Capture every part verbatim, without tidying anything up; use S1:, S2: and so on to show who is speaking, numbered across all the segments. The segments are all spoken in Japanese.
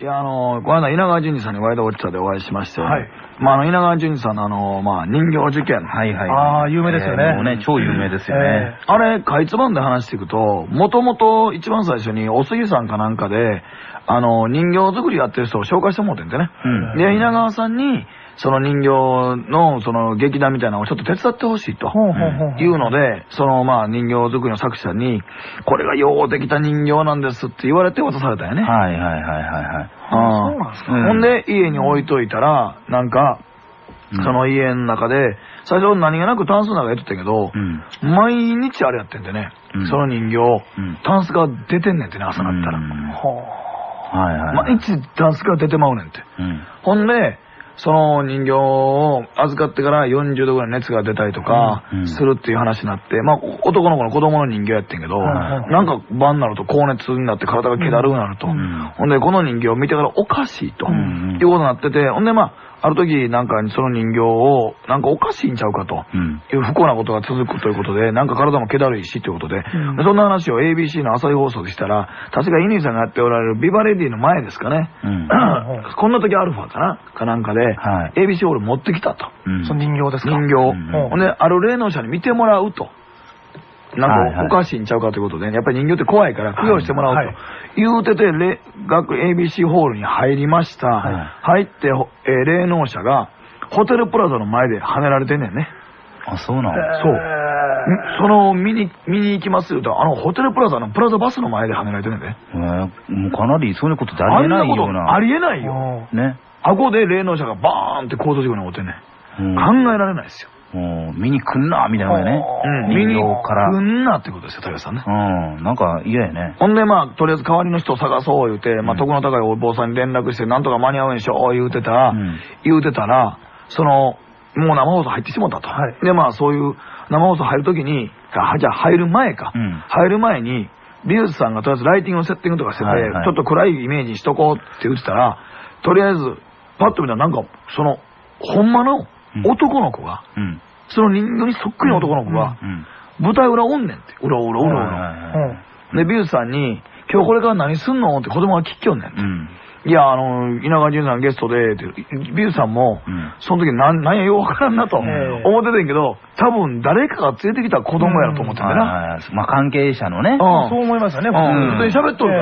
S1: や、あの、この間稲川淳二さんにワイドウォッチャーでお会いしまして、はい。まあ、あの、稲川淳二さんのあの、まあ、人形事件。
S2: はいはい。
S3: ああ、有名ですよね。
S2: もうね、超有名ですよね。
S1: あれ、かいつまんで話していくと、もともと一番最初にお杉さんかなんかで、あの、人形作りやってる人を紹介してもらってんでね。うん。で、稲川さんに、その人形の、その劇団みたいなのをちょっと手伝ってほしいと。いうので、そのまあ人形作りの作者に、これがようできた人形なんですって言われて渡されたよね。
S2: はいはいはいはいはい。
S1: そうなんですか。ほんで、家に置いといたら、なんか、その家の中で、最初何気なくタンスの中やっとったけど、毎日あれやってんでね、その人形、タンスが出てんねんってね、朝なったら。毎日タンスから出てまうねんって。ほんで、その人形を預かってからよんじゅうどぐらい熱が出たりとかするっていう話になって、まあ男の子の子供の人形やってんけど、なんか晩になると高熱になって体が気だるくなると。ほんでこの人形を見てからおかしいということになってて、ほんでまあある時なんかその人形をなんかおかしいんちゃうかという不幸なことが続くということで、なんか体も気だるいしということで、そんな話を エービーシー の朝日放送でしたら、確か乾さんがやっておられるビバレディの前ですかね、こんな時アルファかなかなんかで エービーシー ホール持ってきたと。
S3: その人形ですか。
S1: 人形。ほんである霊能者に見てもらうと。なんかおかしいんちゃうかということで、やっぱり人形って怖いから供養してもらおうと言うてて、エービーシー ホールに入りました。入って、霊能者がホテルプラザの前で跳ねられてんねんね。
S2: あ、そうなの。
S1: そう。その見に、見に行きますよと、あのホテルプラザのプラザバスの前で跳ねられてんねんね。
S2: もうかなりそういうことってありえないような。
S1: ありえないよ。ね。顎で霊能者がバーンって交通事故に遭ってんねん。考えられないですよ。
S2: もう見に来んなみたいなのね。
S1: 見に来んなってことですよ、豊さんね。
S2: うん、なんか嫌やね。
S1: ほんでまあ、とりあえず代わりの人を探そう言うて、まあ、徳の高いお坊さんに連絡して、なんとか間に合うんでしょ、言うてたら、言うてたら、その、もう生放送入ってしもったと。でまあ、そういう生放送入るときに、じゃあ入る前か。入る前に、美術さんがとりあえずライティングのセッティングとかしてて、ちょっと暗いイメージにしとこうって言ってたら、とりあえず、パッと見たらなんか、その、ほんまの男の子が、その人形にそっくりの男の子が、舞台裏おんねんって。うろうろうろうろ。で、美術さんに、今日これから何すんのって子供が聞きよんねんって。いや、あの、稲川淳さんゲストで、って、美術さんも、その時なんやようわからんなと思っててんけど、多分誰かが連れてきた子供やろと思ってんだな。
S2: まあ関係者のね。
S3: そう思いますよね。
S1: 普通に喋っとるから。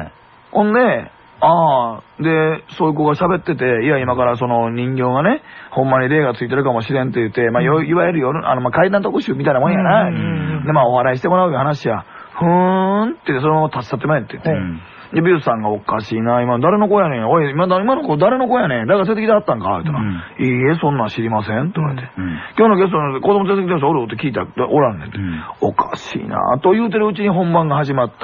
S1: ほんで、ああ、で、そういう子が喋ってて、いや、今からその人形がね、ほんまに霊がついてるかもしれんって言って、まあ、いわゆる夜、あの、まあ、怪談特集みたいなもんやな。で、まあ、お笑いしてもらういう話や。ふーんって、そのまま立ち去ってまえって言って。で、美術さんがおかしいな、今誰の子やねん。おい、今今の子誰の子やねん。誰が連れてきてはったんかって言ったら、いいえ、そんなん知りませんって言われて。今日のゲストの子供連れてきた人おるって聞いたら、おらんねんって。おかしいなと言うてるうちに本番が始まった。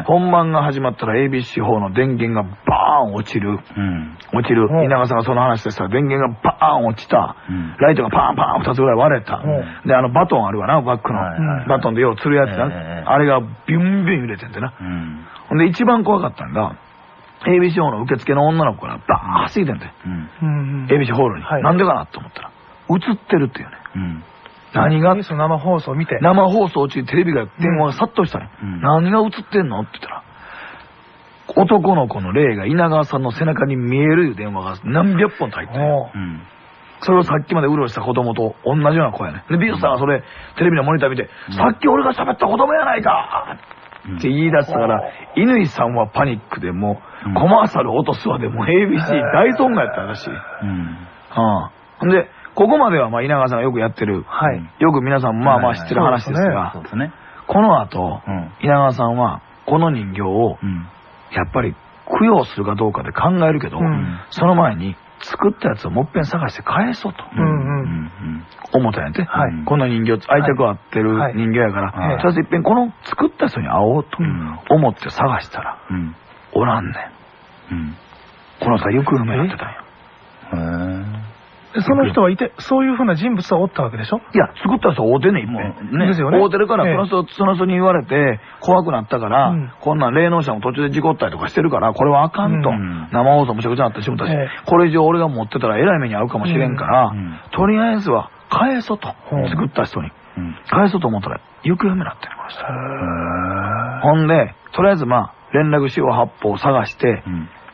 S1: 本番が始まったら エービーシー 法の電源がバーン落ちる。落ちる。稲川さんがその話でしたら電源がバーン落ちた。ライトがパンパン二つぐらい割れた。で、あのバトンあるわな、バックの。バトンでよう釣るやつな。あれがビュンビュン揺れてんてな。ほんで一番怖かったんが、エービーシー ホールの受付の女の子がバーン走ってんて。エービーシー ホールに。なんでかなと思ったら、映ってるっていうね。何が
S3: 生放送見て。
S1: 生放送中テレビが電話が殺到したね。何が映ってんのって言ったら、男の子の霊が稲川さんの背中に見える電話が何百本と入ってる。それをさっきまでうろした子供と同じような声やね。で、美術さんがそれ、テレビのモニター見て、さっき俺が喋った子供やないかって言い出したから、乾さんはパニックでもう、コマーシャル落とすわでもう エービーシー 大損害やったらしい。ほんで、ここまではまあ稲川さんがよくやってる、よく皆さんまあまあ知ってる話ですが、この後、稲川さんはこの人形を、やっぱり供養するかどうかで考えるけど、その前に作ったやつをもっぺん探して返そうと思ったんやって。この人形、愛着あってる人形やから、とりあえずいっぺんこの作った人に会おうと思って探したら、おらんねん。このさ、行方不明になってたんや。
S3: その人はいて、そういうふうな人物はおったわけでしょ。
S1: いや、作った人は会うてんねん、いっぺん。ですよね。会うてるから、その人、その人に言われて、怖くなったから、こんなん霊能者も途中で事故ったりとかしてるから、これはあかんと。生放送もしゃくちゃなってしまったし、これ以上俺が持ってたらえらい目に遭うかもしれんから、とりあえずは返そうと。作った人に。返そうと思ったら、行方不明になってるました。ほんで、とりあえずまあ、連絡しよう八方を探して、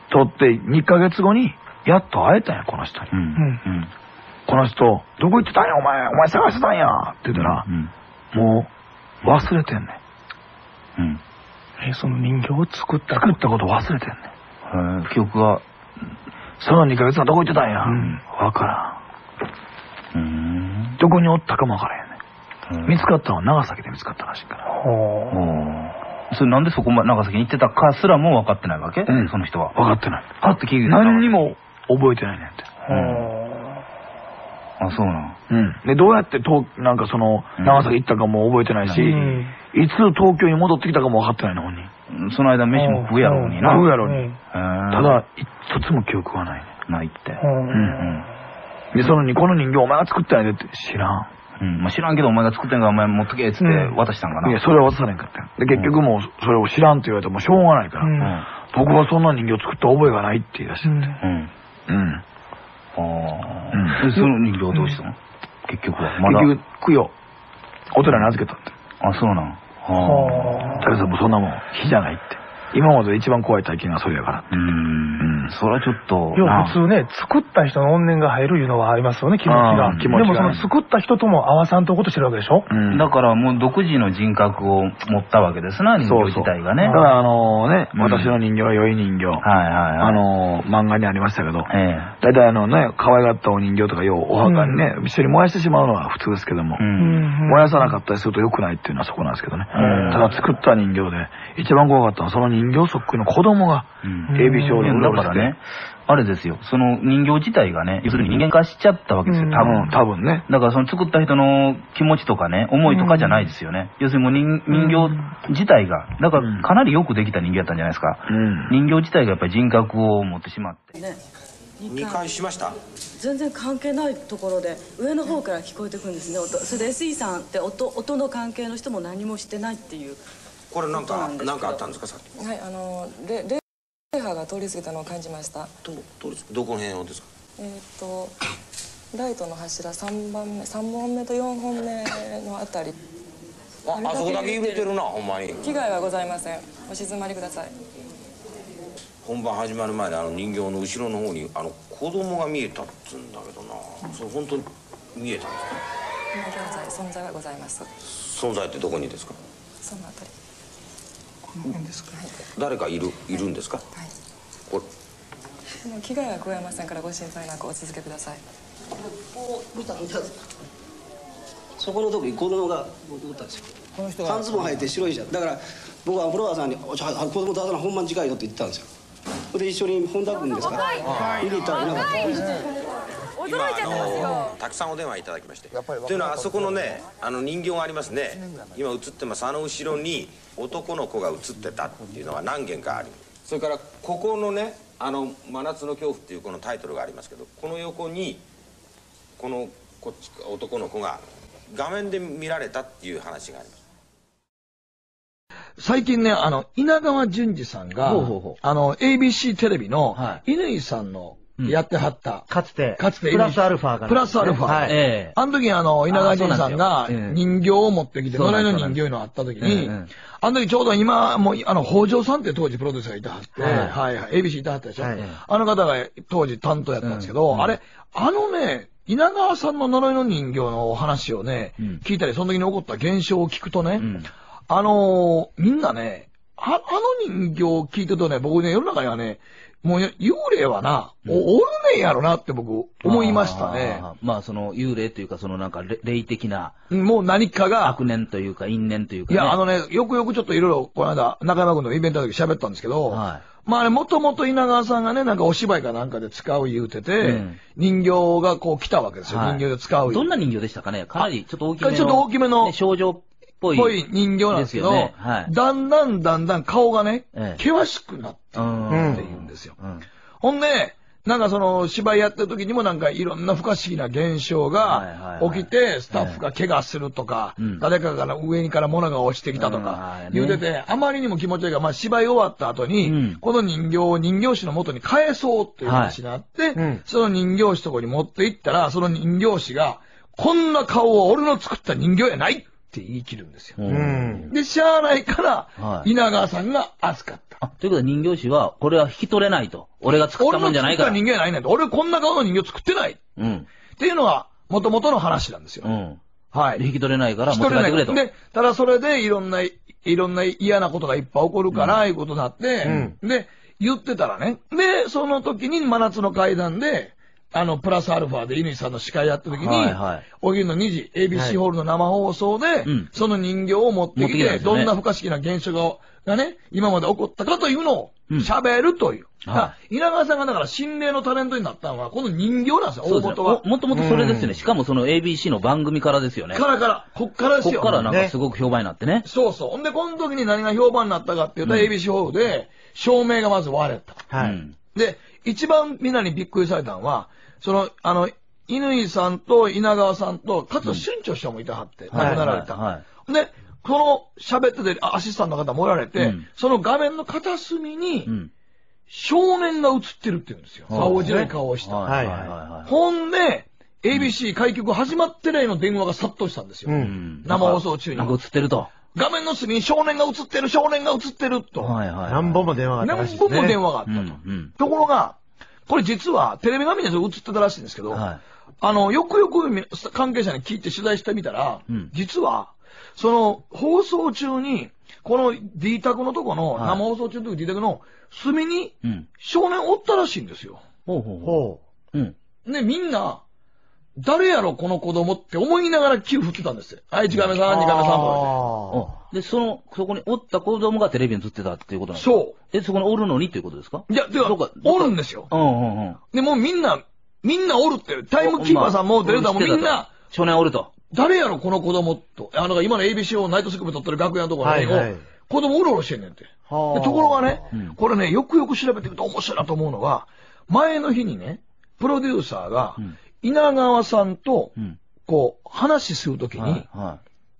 S1: 撮ってにかげつごに、やっと会えたんや、この人に。
S2: うん。
S1: この人、どこ行ってたんや、お前。お前探してたんや。って言ったら、もう、忘れてんねん。
S3: うん。え、その人形を作った
S1: 作ったこと忘れてんね
S2: ん。記憶が、
S1: そのにかげつはどこ行ってたんや。わからん。どこにおったかもわからへんねん。見つかったのは長崎で見つかったらしいから。
S2: それなんでそこまで長崎に行ってたかすらも分かってないわけ、その人は。
S1: 分かってない。
S2: はって聞いてた。
S1: 何にも覚えてないねんって。
S2: あ、そうなん。
S1: うん。で、どうやって東、なんかその、長崎行ったかも覚えてないし、いつ東京に戻ってきたかも分かってないの、本人。
S2: その間飯も食うやろうにな。
S1: 食うやろうに。ただ、一つも記憶がないね。
S2: ないって。
S1: うん。で、そのに、この人形お前が作ったんやでって知らん。
S2: うん。まあ知らんけどお前が作ってんからお前持っとけっつって渡したんかな。
S1: いや、それは渡されんかった。で、結局もう、それを知らんって言われてもしょうがないから、僕はそんな人形作った覚えがないって言い出してて。うん。うん。あ
S2: あ。その人形はどうしたの結局は。
S1: 結局、供養。お寺に預けたって。
S2: あ、そうなん。
S1: はあ。だけどもそんなもん、火じゃないって。今まで一番怖い体験がそれやから。
S2: うん。それはちょっと。
S3: いや、普通ね、作った人の怨念が入るいうのはありますよね、気持ちが。でもその作った人とも合わさんとことしてるわけでしょ。
S2: だからもう独自の人格を持ったわけですな、人形自体がね。
S1: だからあのね、私の人形は良い人形。はい
S2: はいはい。
S1: あの、漫画にありましたけど、大体あのね、可愛がったお人形とかようお墓にね、一緒に燃やしてしまうのは普通ですけども、燃やさなかったりすると良くないっていうのはそこなんですけどね。ただ作った人形で、一番怖かったのはその人形そっくりの子供が、エービー 症で
S2: だからね、あれですよ、その人形自体がね、要するに人間化しちゃったわけですよ、多分。
S1: 多分ね。
S2: だからその作った人の気持ちとかね、思いとかじゃないですよね。要するにもう人形自体が、だからかなりよくできた人形だったんじゃないですか。人形自体がやっぱり人格を持ってしまって。
S4: にかいしました。
S5: 全然関係ないところで上の方から聞こえてくるんですね、音。それで エスイー さんって 音, 音の関係の人も何もしてないっていう。
S4: これなんか何かあったんですか、さっき。
S6: はい、あのレレーハーが通り過ぎたのを感じました。
S4: ど通りどこの辺をですか。
S6: えっとライトの柱さんばんめ、さんぼんめとよんほんめのあたり。
S4: あ, あそこだけ揺れてるな、ほんまに。
S6: 危害はございません。お静まりください。
S4: 本番始まる前にあの人形の後ろの方にあの子供が見えたっつうんだけどな、それ本当に見えたんですか。
S6: 今現在存在はございます。
S4: 存在ってどこにですか。
S6: そのあたり。
S3: この辺ですか。
S4: 誰かいるいるんですか。はい。こ
S6: れ。でも危害は加えませんからご心配なくお続けください。
S7: そこのとこに子供がおったんですよ。この人が半ズボン履いて白いじゃん。だから僕はフロアさんに「子供出さな本番近いよ」って言ったんですよ。で一緒に本田君ですか見に行ったらいなかった。
S4: 今あのたくさんお電話いただきまして、というのはあそこのね、あの人形がありますね。今映ってます。あの後ろに男の子が映ってたっていうのが何件かある。それからここのね、あの「真夏の恐怖」っていうこのタイトルがありますけど、この横にこのこっち男の子が画面で見られたっていう話があります。
S1: 最近ね、あの稲川淳二さんがほうほうほうあの エービーシー テレビの乾さんのやってはった、
S8: かつて
S1: かつて
S8: プラスアルファが
S1: プラスアルファ、はい、えー、あの時にあの稲川淳二さんが人形を持ってきて野良の人形のあった時に、うんうん、あの時ちょうど今もうあの北条さんって当時プロデューサーがいたはって、はいはいはい、エービーシー いたはったでしょ、はい、あの方が当時担当やったんですけど、うんうん、あれあのね稲川さんの呪いの人形のお話をね、うん、聞いたりその時に起こった現象を聞くとね、うん、あのー、みんなねあ, あの人形を聞いてるとね、僕ね、世の中にはね、もう幽霊はな、うん、お, おるねんやろなって僕思いましたね。
S2: あまあその幽霊というかそのなんか霊的な。
S1: もう何かが。
S2: 悪念というか因縁というか、ね。
S1: いや、あのね、よくよくちょっといろいろこの間中山君のイベントの時喋ったんですけど、はい、まああれもともと稲川さんがね、なんかお芝居かなんかで使う言うてて、うん、人形がこう来たわけですよ。はい、人形で使う。
S2: どんな人形でしたかね。かなりちょっと大きめの。
S1: ちょっと大きめの。
S2: ね、少女ぽい。
S1: ぽい人形なんですけど、ねはい、だんだんだんだん顔がね、ええ、険しくなっていくって言うんですよ。うんうん、ほんで、なんかその芝居やってる時にもなんかいろんな不可思議な現象が起きて、スタッフが怪我するとか、ええ、誰かから上にから物が落ちてきたとか言うてて、あまりにも気持ちいいから、まあ芝居終わった後に、うん、この人形を人形師の元に返そうっていう話になって、はいうん、その人形師とこに持って行ったら、その人形師が、こんな顔は俺の作った人形やないってって言い切るんですよ。
S2: うん。
S1: で、しゃあないから、はい、稲川さんが預かった。
S2: あ、ということで人形師は、これは引き取れないと。俺が作ったもんじゃないから。
S1: 俺の作った人形やないねんと。俺こんな顔の人形作ってない。うん。っていうのが、元々の話なんですよ。うん。はい。
S2: 引き取れないから持って帰ってくれと。
S1: で、ただそれでいろんな、いろんな嫌なことがいっぱい起こるから、うん、いうことになって、うん、で、言ってたらね。で、その時に真夏の階段で、あの、プラスアルファで乾さんの司会やった時に、はいはい、お昼のにじ、エービーシー ホールの生放送で、はい、その人形を持ってきて、ね、どんな不可思議な現象が、がね、今まで起こったかというのを喋るという。うん、はい、稲川さんがだから心霊のタレントになったのは、この人形なんですよ、大元は。
S2: もともとそれですよね。しかもその エービーシー の番組からですよね。
S1: からから、こっからですよ。
S2: こっからなんかすごく評判になってね。
S1: そうそう。ほんで、この時に何が評判になったかっていうと、うん、エービーシー ホールで、照明がまず割れた。はい。で、一番みんなにびっくりされたのは、その、あの、乾さんと稲川さんと、かつ春長師匠もいたはって、うん、亡くなられた。はいはい、で、この喋っててアシスタントの方もおられて、うん、その画面の片隅に、うん、少年が映ってるって言うんですよ。青白い顔をした。はいはいはい、ほんで、エービーシー 開局始まってないの電話が殺到したんですよ。うん、生放送中に。
S2: なんか映ってると。
S1: 画面の隅に少年が映ってる、少年が映ってると。
S3: はいはい。何本も電話があったらしい
S1: ですね。何本も電話があったと。うんうん、ところが、これ実はテレビ画面で映ってたらしいんですけど、はい、あの、よくよく関係者に聞いて取材してみたら、うん、実は、その放送中に、この D 宅のとこの、はい、生放送中の D 宅の隅に少年おったらしいんですよ。ほうほうほう。うん。で、みんな、誰やろこの子供って思いながら気を振ってたんですよ。はい、時間目さん、時間目さんと
S2: かで。で、その、そこにおった子供がテレビに映ってたっていうことなんです
S1: か？そう。
S2: え、そこにおるのにっていうことですか？
S1: いや、では、おるんですよ。うんうんうん。で、もうみんな、みんなおるって、タイムキーパーさんもデレタもみんな、
S2: 少年おると。
S1: 誰やろこの子供と。あの、今の エービーシー をナイトスクープ撮ってる楽屋のところに、はいはい、子供うろうろしてんねんって。でところがね、うん、これね、よくよく調べていくと面白いなと思うのが、前の日にね、プロデューサーが、うん、稲川さんと、こう、話するときに、はいはい、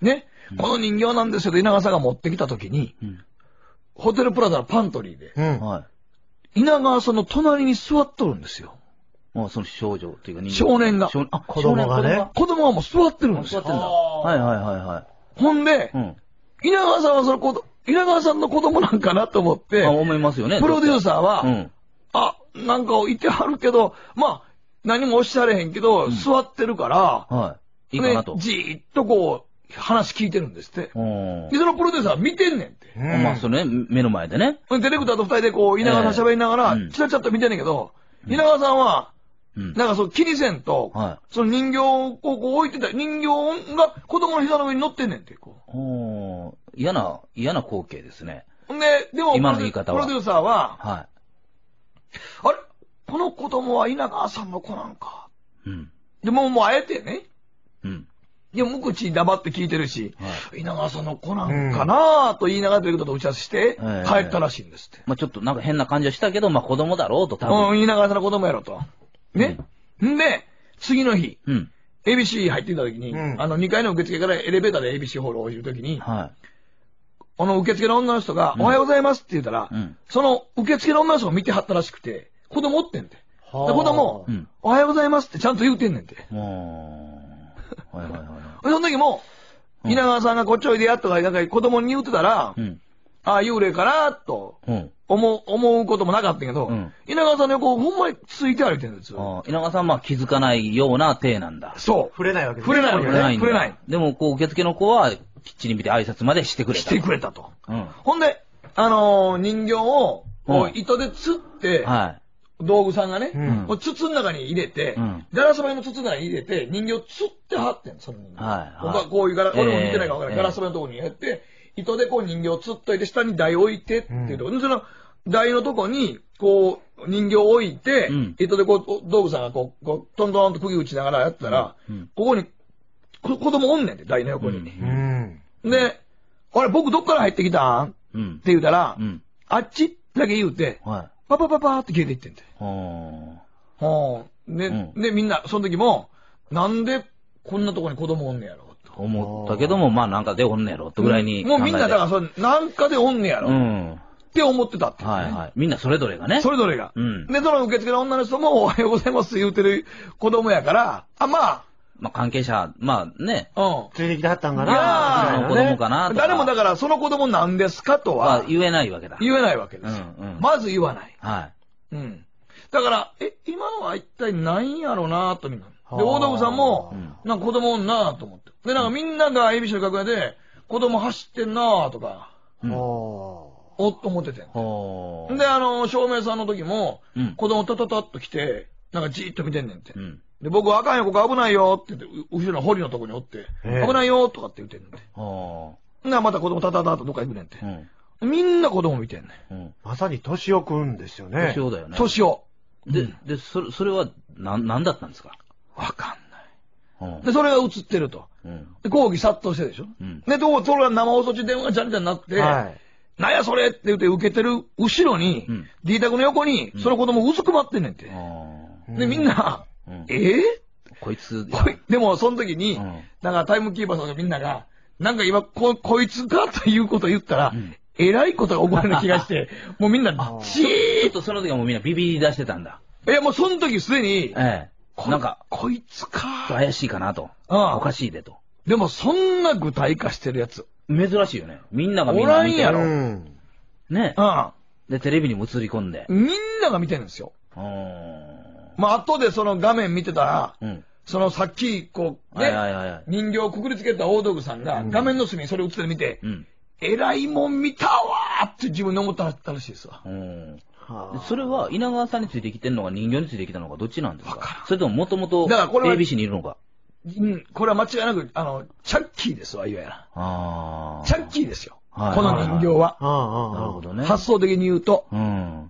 S1: ね、うん、この人形なんですよと稲川さんが持ってきたときに、うん、ホテルプラザのパントリーで、うん、稲川さんの隣に座っとるんですよ。
S2: もうその少女っていうか人形。
S1: 少年が。
S3: あ、子供がね。
S1: 子供がもう座ってるんですよ。
S2: 座ってんだ。はいはいはいはい。
S1: ほんで、うん、稲川さんはその子、稲川さんの子供なんかなと思って、
S2: あ、思いますよね。
S1: プロデューサーは、うん、あ、なんかいてはるけど、まあ、何もおっしゃれへんけど、うん、座ってるから、はい。いいかなと。じーっとこう、話聞いてるんですって。で、そのプロデューサー見てんねんって。
S2: うん、まあ、それね、目の前でね。
S1: ディレクターと二人でこう、稲川さん喋りながら、チラチラっと見てんねんけど、うん、稲川さんは、うん、なんかそう、気にせんと、はい、その人形をこう置いてた、人形が子供の膝の上に乗ってんねんって、こう。
S2: お嫌な、嫌な光景ですね。
S1: んで、でも、
S2: 今の言い方は
S1: プロデューサーは、はい。あれこの子供は稲川さんの子なんか。うん。でも、もうあえてね。うん。でも、無口黙って聞いてるし、はい、稲川さんの子なんかなぁと言いながらということと打ち合わせして、帰ったらしいんですって。
S2: まあちょっとなんか変な感じはしたけど、まあ子供だろうと多分。
S1: うん、稲川さんの子供やろと。ね。うん、んで、次の日、うん、エービーシー 入っていた時に、うん、あのにかいの受付からエレベーターで エービーシー ホールを降りる時に、はい、この受付の女の人が、うん、おはようございますって言ったら、うん、その受付の女の人が見てはったらしくて、子供おってんて。で、子供、うん、おはようございますってちゃんと言うてんねんて。はいはいはい。その時も、稲川さんがこっちおいでやっとか、なんか子供に言うてたら、うん、ああ、幽霊かなと、うん思う、思うこともなかったけど、うん、稲川さんの横をほんまについて歩いてるんですよ。
S2: 稲川さんはまあ気づかないような体なんだ。
S1: そう。
S3: 触れないわけです
S1: ね。触れないわけね。触れない。
S2: でも、こう、受付の子は、きっちり見て挨拶までしてくれた。
S1: してくれたと。うん、ほんで、あのー、人形を、こう、糸で釣って、はい、道具さんがね、うん、筒の中に入れて、うん、ガラス張りの筒の中に入れて、人形を釣ってはってんその人形。はいはい、こういうガラ、俺も見てないか分からない。ガラス張りのところにやって、糸でこう人形を釣っといて、下に台置いてっていうところ、うん、その、台のとこに、こう、人形を置いて、うん、糸でこう、道具さんがこう、こうトントンと釘打ちながらやったら、うん、ここに、こ子供おんねんて、台の横に。うん、で、あれ、僕どっから入ってきたん、うん、って言うたら、うん、あっちだけ言うて、はい、パパパパーって消えていってんて。はあ。で、うん、で、みんな、その時も、なんでこんなとこに子供おんねやろと。
S2: 思ったけども、まあなんかでおんねやろってぐらいに、
S1: うん。もうみんな、だからそれ、なんかでおんねやろ。うんって思ってたって、ね。はいはい。
S2: みんなそれぞれがね。
S1: それぞれが。うん。で、その受付の女の人もおはようございますって言うてる子供やから、あ、まあ、
S2: まあ関係者、まあね。
S1: うん。
S8: 連れてきてはったんかな。
S1: いや
S2: ー、子供かなとか。
S1: 誰もだから、その子供なんですかとは。
S2: 言えないわけだ。
S1: 言えないわけですよ。まず言わない。
S2: はい。
S1: うん。だから、え、今のは一体何やろうなとみんな。で、大道具さんも、なんか子供おんなと思って。で、なんかみんなが エービーシー の楽屋で、子供走ってんなとか。おっと思ってて。で、あの、照明さんの時も、子供タタタッと来て、なんかじーっと見てんねんて。で、僕はあかんよ、ここ危ないよって言って、後ろの堀のとこにおって、危ないよとかって言ってんねんて。で、また子供タタタッとどっか行くねんて。みんな子供見てんねん。
S8: まさに年男くんですよね。
S2: 年男だよね。
S1: 年男。
S2: で、で、それ、それは、な、なんだったんですか？
S1: わかんない。で、それが映ってると。で、抗議殺到してるでしょ。で、どう、それが生放送中電話がチャリチャリになって、なんやそれって言って受けてる後ろに、D 宅の横に、その子供うずくまってんねんて。で、みんな、えぇ
S2: こいつ。
S1: でも、その時に、なんかタイムキーパーさんがみんなが、なんか今、こ、こいつかということを言ったら、えらいことが起こるような気がして、もうみんな、
S2: チーッとその時はもうみんなビビり出してたんだ。
S1: いや、もうその時すでに、
S2: ええ。なんか、
S1: こいつか。
S2: 怪しいかなと。おかしいでと。
S1: でも、そんな具体化してるやつ。
S2: 珍しいよね。みんながみんな見てる。
S1: おらんやろ。
S2: ね。うん。で、テレビにも映り込んで。
S1: みんなが見てるんですよ。うん。まあ、後でその画面見てたら、うん。そのさっき、こう、ね、人形をくくりつけた大道具さんが、画面の隅にそれ映ってる見て、うん。えらいもん見たわーって自分で思ったらしいですわ。うん。
S2: それは稲川さんについてきてるのか人形についてきたのかどっちなんですか？それとももともと エービーシー にいるのか？
S1: うん、これは間違いなく、あの、チャッキーですわ、いわゆる。ああ。チャッキーですよ。はい、この人形は。
S2: なるほどね。
S1: 発想的に言うと。うん。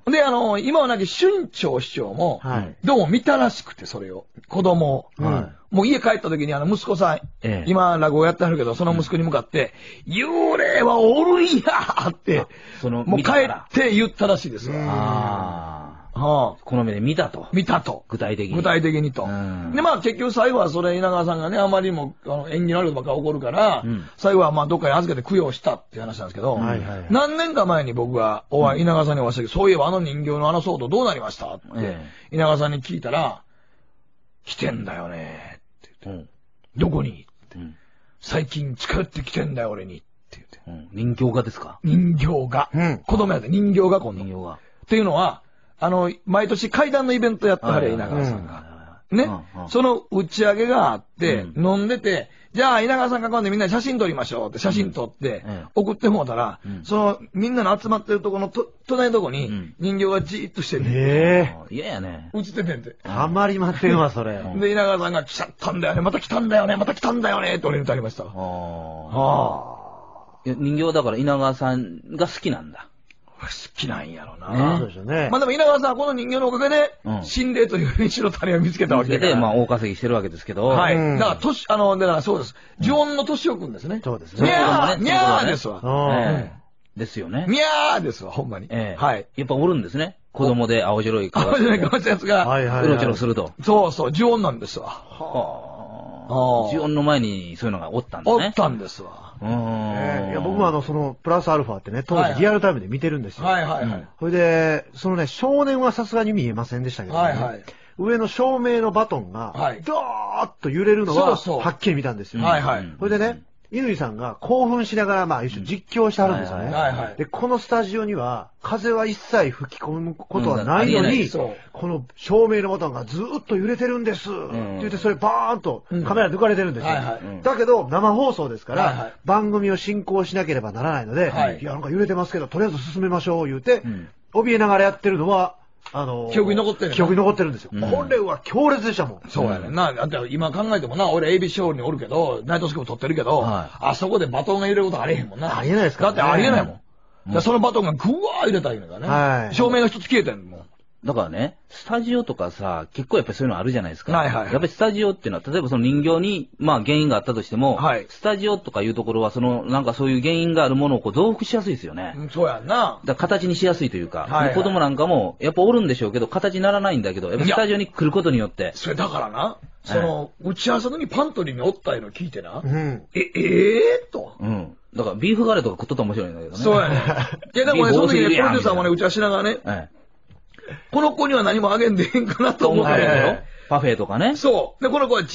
S1: で、あの、今はなき春長市長も、はい、どうも見たらしくて、それを。子供を。はい、もう家帰った時に、あの、息子さん、ええ、今、落語やってはるけど、その息子に向かって、うん、幽霊はおるんやーって、そのもう帰って言ったらしいですわ。ああ。
S2: はあ、この目で見たと。
S1: 見たと。
S2: 具体的に。
S1: 具体的にと。で、まあ結局最後はそれ稲川さんがね、あまりにもあの演技のあることばっかり起こるから、うん、最後はまあどっかに預けて供養したっていう話なんですけど、はいはいはい、何年か前に僕がお会い、稲川さんにお会いしたけど、そういえばあの人形のあの騒動どうなりましたって、ええ、稲川さんに聞いたら、来てんだよねって言って、うん、どこにって、うん、最近近寄ってきてんだよ俺にって言って。
S2: うん、人形がですか？
S1: 人形が。うん、子供やで人形が今度。
S2: 人形が。
S1: っていうのは、あの、毎年階段のイベントやったはれ、稲川さんが。ね。その打ち上げがあって、飲んでて、じゃあ稲川さんが今度みんなで写真撮りましょうって写真撮って、送ってもうたら、その、みんなの集まってるところのと、隣のとこに、人形がじーっとしてる。
S2: ええ。嫌やね。
S1: 映っててんて。
S8: たまりまってんわ、それ。
S1: で、稲川さんが来ちゃったんだよね、また来たんだよね、また来たんだよね、って俺に歌いました。は
S2: あ。人形だから稲川さんが好きなんだ。
S1: 好きなんやろな。
S8: ね、そうですよね。
S1: まあでも稲川さんはこの人形のおかげで、心霊という白種を見つけたわけ
S2: で。まあ大稼ぎしてるわけですけど。
S1: はい。だから、とし、あの、だからそうです。呪音の年をくんですね。
S8: そうですね。
S1: にゃーにゃーですわ。
S2: ですよね。
S1: にゃーですわ、ほんまに。はい。
S2: やっぱおるんですね。子供で青白い
S1: 顔。青白い顔したやつが、
S2: うろちょろすると。
S1: そうそう、呪音なんですわ。
S2: はあ。呪音の前にそういうのがおったんですね。
S1: おったんですわ。
S8: いや僕もあの、その、プラスアルファってね、当時リアルタイムで見てるんですよ。
S1: はいはいはい。
S8: それで、そのね、少年はさすがに見えませんでしたけど、はいはい。上の照明のバトンが、ドーッと揺れるのは、はっきり見たんですよ。
S1: はいはい。
S8: それでね、乾さんが興奮しながら、まあ一緒に実況してはるんですよね。はいはい。で、このスタジオには、風は一切吹き込むことはないのに、この照明のボタンがずーっと揺れてるんです。って言って、それバーンとカメラで抜かれてるんですよ。だけど、生放送ですから、番組を進行しなければならないので、いや、なんか揺れてますけど、とりあえず進めましょう、言うて、怯えながらやってるのは、あの
S1: ー、記憶に残ってる。
S8: 記憶に残ってるんですよ。うん、これは強烈でしたもん。
S1: そうやねんな。だって今考えてもな、俺 エービー ショーにおるけど、ナイトスクープ撮ってるけど、はい、あそこでバトンが揺れることありえへんもんな。
S8: ありえないですか、
S1: ね、だってありえないもん。うん、そのバトンがぐわー揺れたらいいのかね。はい。照明が一つ消えてんもん。
S2: だからね、スタジオとかさ、結構やっぱりそういうのあるじゃないですか。
S1: はいはい、はい。
S2: やっぱりスタジオっていうのは、例えばその人形に、まあ原因があったとしても、はい。スタジオとかいうところは、その、なんかそういう原因があるものをこう増幅しやすいですよね。
S1: うん、そうやんな。
S2: だから形にしやすいというか、はいはい、子供なんかも、やっぱおるんでしょうけど、形にならないんだけど、やっぱスタジオに来ることによって。
S1: それだからな、その、打ち合わせの時にパントリーにおったいうのを聞いてな、うん、え、ええー、と。
S2: うん。だからビーフガレーとか食っとったら面白いんだけどね。
S1: そうやね。いやでもね、その時ね、プロデューサーもね、打ち合わせしながらね、はい、この子には何もあげんでへんかなと思ってるんだよ。
S2: パフェとかね。
S1: そう。で、この子はじーっ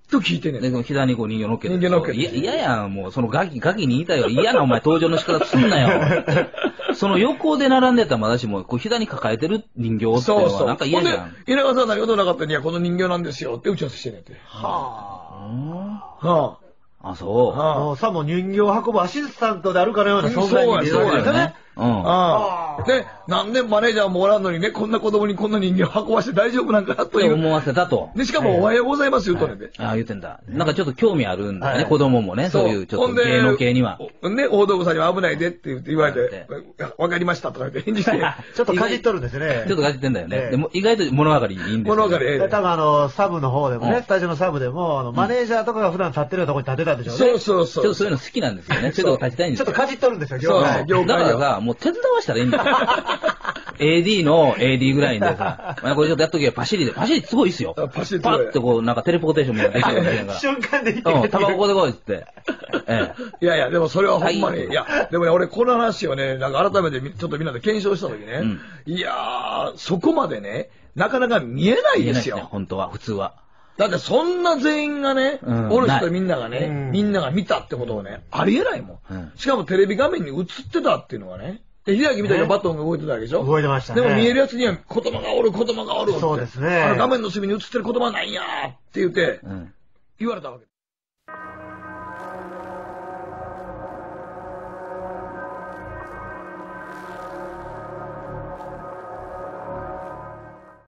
S1: と聞いてんねん。
S2: で、左にこう人形乗っけて。
S1: 人形乗っけて。
S2: いや、嫌やん、もう、そのガキ、ガキに言いたいわ。嫌なお前登場の仕方すんなよ。その横で並んでたらまだしも、こう左に抱えてる人形っていうのはなんか嫌じゃん。
S1: 稲川さん何事なかったら、いや、この人形なんですよって打ち合わせしてんねんて。はぁ。はぁ。
S2: あ、そう。
S8: もうさも人形を運ぶアシスタントであるかのような存在に見えるわけですね。
S1: うん。ああ。で、なんでマネージャーもおらんのにね、こんな子供にこんな人形運ばして大丈夫なんかなという。
S2: 思わせたと。
S1: で、しかもおはようございます言うとねんで。
S2: ああ、言ってんだ。なんかちょっと興味あるんだね、子供もね、そういうちょっと芸能系には。
S1: ね、大道具さんには危ないでって言って言われて、わかりましたとか言って返事して。
S8: ちょっとかじっとるんですね。
S2: ちょっとかじってんだよね。でも意外と物分かりいいんですよ。
S1: 物分かり。
S8: 多分あの、サブの方でもね、スタジオのサブでも、あの、マネージャーとかが普段立ってるようなとこに立てたんでしょうね。
S1: そうそうそう。
S2: ちょっとそういうの好きなんですよね。そういうとこ立ちたいんですよ。
S8: ちょっとかじっとるんですよ、業界。
S2: だからさ、もう手伝わしたらいいんだよ。エーディー の エーディー ぐらいでさ、これちょっとやっとけよ、パシリで。パシリすごいっすよ。
S1: パシリ
S2: パッてこう、なんかテレポーテーションみたいなできるみたいな。
S8: 瞬間でいって。
S2: うん、タバコでこいっつって。え
S1: え。いやいや、でもそれはほんまに。いや、でもね、俺この話をね、なんか改めてちょっとみんなで検証したときね、いやー、そこまでね、なかなか見えないですよ。
S2: 本当は、普通は。
S1: だってそんな全員がね、おる人みんながね、みんなが見たってことをね、ありえないもん。しかもテレビ画面に映ってたっていうのがね、で、秀明みたいなバトンが動いてたわけでしょ。
S8: 動いてましたね。
S1: でも見えるやつには子供がおる、子供がおるって。
S8: そうですね。
S1: あの画面の隅に映ってる子供はないんやーって言って、言われたわけ。